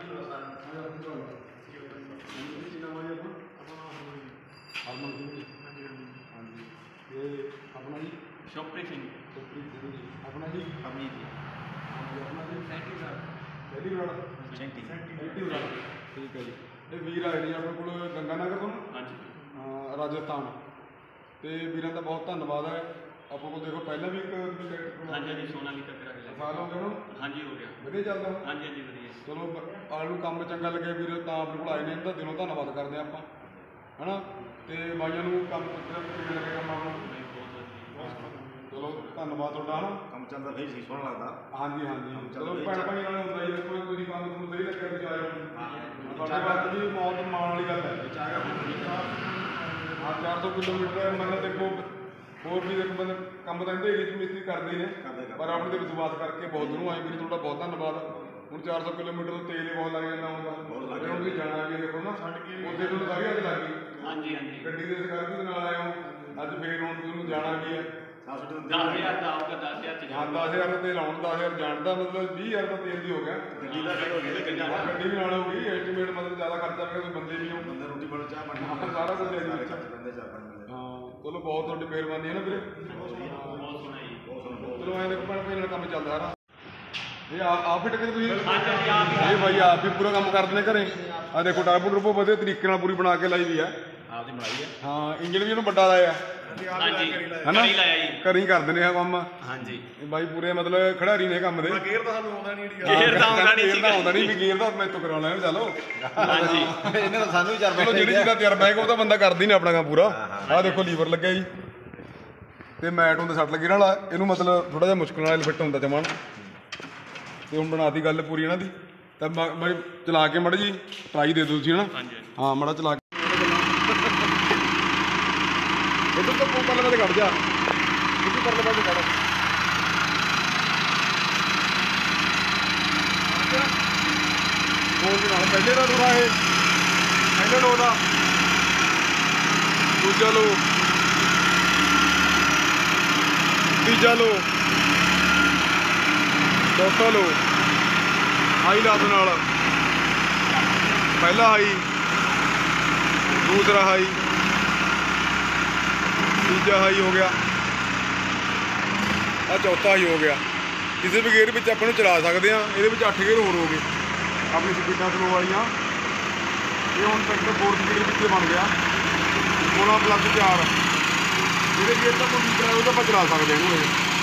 हरमन सिंह जी। हाँ जी। ये अपना जी शुभप्रीत सिंह जी। अपना जी अवनीत जी। हाँ जी अपना जी सैंटी सर सैंटी बराड़ सैंटी बराड़ ठीक है जी। ये वीर आए जी अपने को गंगानगर तो हाँ जी राजस्थान तो वीर का बहुत धन्यवाद है। ਆਪਾਂ ਕੋਲ ਦੇਖੋ ਪਹਿਲਾਂ ਵੀ ਇੱਕ हाँ जी सोनालिका करा के ਸਾਲ ਹੋ ਗਿਆ ਨਾ हाँ जी हो गया ਵਧੀਆ ਚੱਲਦਾ हाँ जी वधिया ਚਲੋ ਆਲ ਨੂੰ ਕੰਮ ਚੰਗਾ ਲੱਗਿਆ ਵੀਰ ਤਾਂ ਆਪਣੇ ਕੋਲ ਆਏ ਨੇ ਇਹਦਾ ਦਿਲੋਂ ਧੰਨਵਾਦ ਕਰਦੇ ਆਪਾਂ ਹੈਨਾ ਤੇ ਬਾਈਆਂ ਨੂੰ ਕੰਮ ਕਿਵੇਂ ਲੱਗਿਆ ਕੰਮ ਆਪਣਾ ਚਲੋ ਧੰਨਵਾਦ ਤੁਹਾਡਾ ਹਨਾ ਕੰਮ ਚੱਲਦਾ ਸਹੀ ਸੀ ਸੋਹਣਾ ਲੱਗਦਾ ਹਾਂਜੀ ਹਾਂਜੀ ਚਲੋ ਭੈਣ ਭਾਈ ਨਾਲ ਹੁੰਦਾ ਜੀ ਦੇਖੋ ਤੁਸੀਂ ਕੰਮ ਤੁਹਾਨੂੰ ਸਹੀ ਲੱਗਿਆ ਤੁਸੀਂ ਆਏ ਹੋ ਤੁਹਾਡੇ ਵਾਸਤੇ ਵੀ ਮੌਤ ਮਾਣ ਵਾਲੀ ਗੱਲ ਹੈ ਹਾਂ 400 ਕਿਲੋਮੀਟਰ ਮਤਲਬ ਦੇਖੋ ਹੋਰ ਵੀ ਦੇਖੋ ਬੰਦੇ ਕੰਮ ਤਾਂ ਇਹਦੇ ਏਰੀਏ 'ਚ ਮਿਸਤਰੀ ਕਰਦੇ ਨੇ ਪਰ ਆਪਣੇ ਤੇ ਵਿਸ਼ਵਾਸ ਕਰਕੇ ਬਹੁਤ ਦੂਰੋਂ ਆਏ ਵੀਰ ਤੁਹਾਡਾ ਬਹੁਤ ਧੰਨਵਾਦ। ਹੁਣ 400 ਕਿਲੋਮੀਟਰ ਤੋਂ ਤੇਲ ਹੀ ਬਹੁਤ ਲੱਗ ਜਾਂਦਾ ਹੁੰਦਾ ਫਿਰ ਹੁਣ ਤੁਸੀਂ ਜਾਣਾ ਵੀ ਦੇਖੋ ਨਾ ਉੱਥੇ ਤੁਹਾਨੂੰ ਸਾਰੀ ਅੱਜ ਲੱਗ ਗਈ हाँ जी ਗੱਡੀ ਦੇ ਸਕਾਰਪੀਓ ਦੇ ਨਾਲ ਆਏ ਹੋ ਅੱਜ ਫੇਰ ਹੁਣ ਤੁਹਾਨੂੰ ਜਾਣਾ ਵੀ ਹੈ 10,000 का आपका 10,000 ਹਾਂ 10,000 ਦਾ ਤੇਲ ਆਉਣ 10,000 ਜਾਣ ਦਾ ਮਤਲਬ 20,000 ਦਾ ਤੇਲ ਦੀ ਹੋ ਗਿਆ ਗੱਡੀ ਦਾ ਖਰਚ ਹੋ ਗਿਆ ਗੱਡੀ ਵੀ ਨਾਲ ਹੋ ਗਈ ਐਸਟੀਮੇਟ ਮਤਲਬ ਜ਼ਿਆਦਾ ਖਰਚਾ ਪਿਆ ਕੋਈ ਬੰਦੇ ਵੀ ਹੋਣ ਬੰਦੇ ਰੋਟੀ ਬਣ ਚਾਹ ਬਣ ਸਾਰਾ ਕੁਝ ਹੈ ਜੀ ਬੰਦੇ ਚਾਹ ਬਣ ਹਾਂ ਚਲੋ ਬਹੁਤ ਤੁਹਾਡੀ ਮਿਹਰਬਾਨੀ ਹੈ ਨਾ ਵੀਰੇ बहुत सोना जी ਚਲੋ ਐਂ ਦੇਖੋ ਭੈਣ ਨਾਲ ਕੰਮ ਚੱਲਦਾ ਸਾਰਾ ਇਹ ਆਪ ਹੀ ਟੱਕਰ ਤੁਸੀਂ हाँ जी आप ਇਹ ਭਾਈ ਆਪ ਹੀ ਪੂਰਾ ਕੰਮ ਕਰਦੇ ਨੇ ਘਰੇ ਆ ਦੇਖੋ ਟਰਬੋ ਟਰਬੋ ਵਧੀਆ ਤਰੀਕੇ ਨਾਲ ਪੂਰੀ ਬਣਾ ਕੇ ਲਾਈ ਵੀ ਆ आपकी बनाई है ਹਾਂ ਇੰਜਨ ਵੀ ਇਹਨੂੰ ਵੱਡਾ ਲਾਇਆ हाँ जी ਹੈਨਾ करी लाया जी ਘਰੇ ਹੀ ਕਰਦੇ ਨੇ ਇਹ ਕੰਮ हाँ जी ਇਹ ਬਾਈ ਪੂਰੇ ਮਤਲਬ ਖਿਡਾਰੀ ਨੇ ਕੰਮ ਦੇ ਗੇਅਰ ਤਾਂ ਸਾਨੂੰ ਆਉਂਦਾ ਨਹੀਂ ਗੇਅਰ ਤਾਂ ਆਉਂਦਾ ਨਹੀਂ ਗੇਅਰ ਤਾਂ ਆਉਂਦਾ ਨਹੀਂ ਵੀ ਗੇਅਰ ਦਾ ਮੈਂ ਤੋਂ ਕਰਾਉਣਾ ਹੈ ਚਲੋ हाँ जी ਇਹਨੇ ਤਾਂ ਸਾਨੂੰ ਵੀ ਚਾਰ ਚਲੋ ਜਿਹੜੀ ਚੀਜ਼ ਦਾ ਤਜਰਬਾ ਹੈ ਉਹ ਤਾਂ ਬੰਦਾ ਕਰਦਾ ਹੀ ਨਹੀਂ ਆਪਣਾ ਕੰਮ ਪੂਰਾ ਆਹ ਦੇਖੋ ਲੀਵਰ ਲੱਗਿਆ ਜੀ ਤੇ ਮੈਟ ਹੁੰਦੇ ਸੱਟ ਲੱਗੀ ਨਾਲ ਇਹਨੂੰ ਮਤਲਬ ਥੋੜਾ ਜਿਹਾ ਮੁਸ਼ਕਲ ਨਾਲ ਫਿੱਟ ਹੁੰਦਾ ਜਮਾਨ ਤੇ ਹੁਣ ਬਣਾਤੀ ਗੱਲ ਪੂਰੀ ਇਹਨਾਂ ਦੀ ਤਾਂ ਮੈਂ ਚਲਾ ਕੇ ਮੜ ਜੀ ਟਰਾਈ ਦੇ ਦਿਓ ਤੁਸੀਂ ਹਨਾ हाँ जी ਹਾਂ ਮੜਾ ਚਲਾ ਕੇ ਇਧਰ ਤੋਂ ਪਰਲੇ ਪਾਸੇ ਕੱਢ ਜਾ ਇੱਥੇ ਪਰਲੇ ਪਾਸੇ ਕੱਢ ਹੋਰ ਵੀ ਨਾਲ ਪਹਿਲੇ ਦਾ ਦੂਰਾ ਇਹ ਪਹਿਲੇ ਲੋ ਦਾ ਦੂਜਾ ਲੋ ਤੀਜਾ ਲੋ ਚੌਥਾ ਲੋ ਹਾਈ ਲਾ ਦੋ ਨਾਲ ਪਹਿਲਾ ਹਾਈ ਦੂਸਰਾ ਹਾਈ ਤੀਜਾ ਹਾਈ ਹੋ ਗਿਆ ਆ ਚੌਥਾ ਹਾਈ ਹੋ ਗਿਆ ਕਿਸੇ ਵੀ ਗੇਅਰ ਵਿੱਚ ਆਪਾਂ ਨੂੰ ਚਲਾ ਸਕਦੇ ਆ ਇਹਦੇ ਵਿੱਚ 8 ਗੇਅਰ ਹੋਰ ਹੋ ਗਏ ਆਪਣੀ ਸਪੀਡਾਂ ਸਲੋ ਵਾਲੀਆਂ ਇਹ ਹੁਣ ਤੱਕ 4 ਸਪੀਡ ਵਿੱਚ ਬਣ ਗਿਆ 16+4 ਜਿਹੜੇ ਗੇਅਰ ਤਾਂ ਕੋਈ ਦੂਸਰਾ ਉਹਦਾ ਆਪਾਂ ਚਲਾ ਸਕਦੇ ਇਹਨੂੰ ਇਹ